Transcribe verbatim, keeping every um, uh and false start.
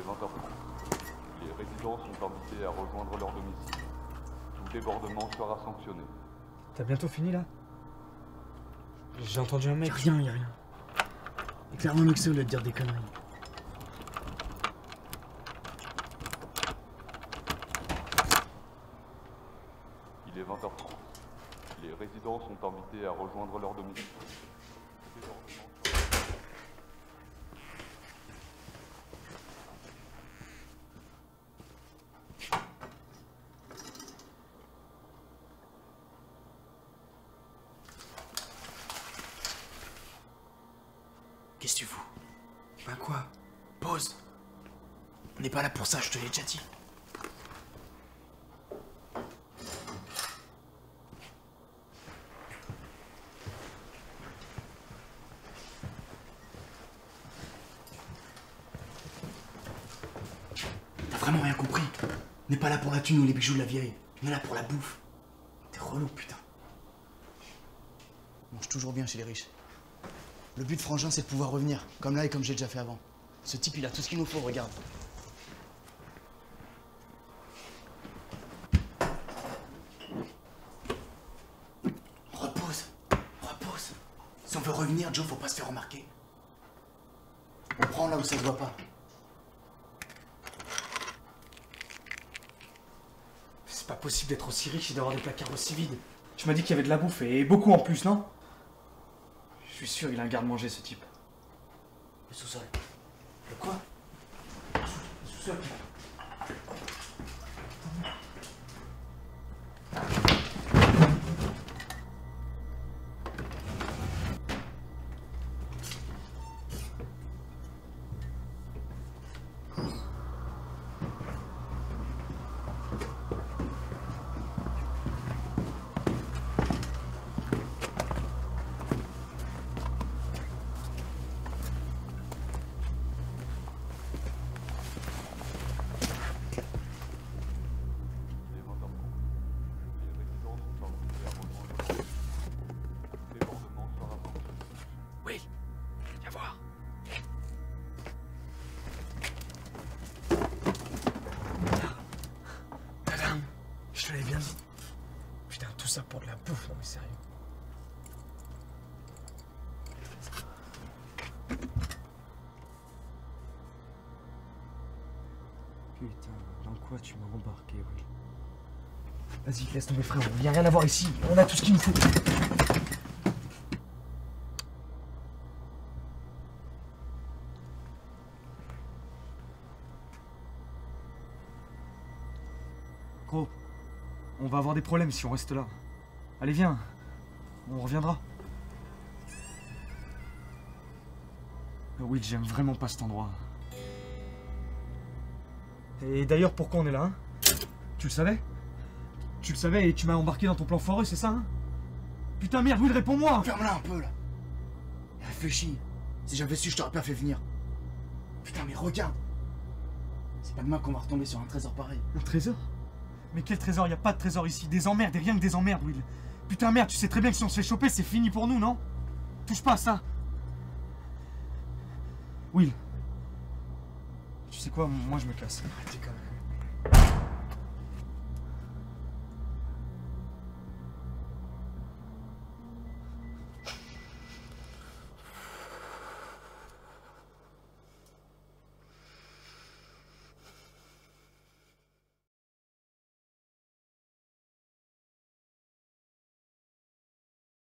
vingt heures trente. Les résidents sont invités à rejoindre leur domicile. Tout débordement sera sanctionné. T'as bientôt fini là? J'ai entendu un mec. Y'a rien, y'a rien. Et clairement, Mixo voulait te dire des conneries. Il est vingt heures trente. Les résidents sont invités à rejoindre leur domicile. Tout débordement sera... Qu'est-ce que tu fous? Ben quoi? Pause. On n'est pas là pour ça, je te l'ai déjà dit. T'as vraiment rien compris? On n'est pas là pour la thune ou les bijoux de la vieille. On est là pour la bouffe. T'es relou, putain. On mange toujours bien chez les riches. Le but de Frangin, c'est de pouvoir revenir, comme là et comme j'ai déjà fait avant. Ce type, il a tout ce qu'il nous faut, regarde. Repose, repose. Si on veut revenir, Joe, faut pas se faire remarquer. On prend là où ça se voit pas. C'est pas possible d'être aussi riche et d'avoir des placards aussi vides. Tu m'as dit qu'il y avait de la bouffe, et beaucoup en plus, non? Je suis sûr, il a un garde-manger, ce type. Le sous-sol. Le quoi? Le sous-sol. Je te l'avais bien dit. Putain, tout ça pour de la bouffe, non mais sérieux. Putain, dans quoi tu m'as embarqué, oui. Vas-y, laisse tomber frère, il n'y a rien à voir ici. On a tout ce qu'il nous faut. Gros. On va avoir des problèmes si on reste là. Allez, viens. On reviendra. Will, j'aime vraiment pas cet endroit. Et d'ailleurs, pourquoi on est là, hein? Tu le savais? Tu le savais et tu m'as embarqué dans ton plan foireux, c'est ça, hein? Putain, merde, Will, réponds-moi! Ferme-la un peu, là. Et réfléchis. Si j'avais su, je t'aurais pas fait venir. Putain, mais regarde. C'est pas demain qu'on va retomber sur un trésor pareil. Un trésor? Mais quel trésor? Y a pas de trésor ici. Des emmerdes et rien que des emmerdes, Will. Putain, merde, tu sais très bien que si on se fait choper, c'est fini pour nous, non? Touche pas à ça. Will. Tu sais quoi? Moi, je me casse. Arrêtez quand même.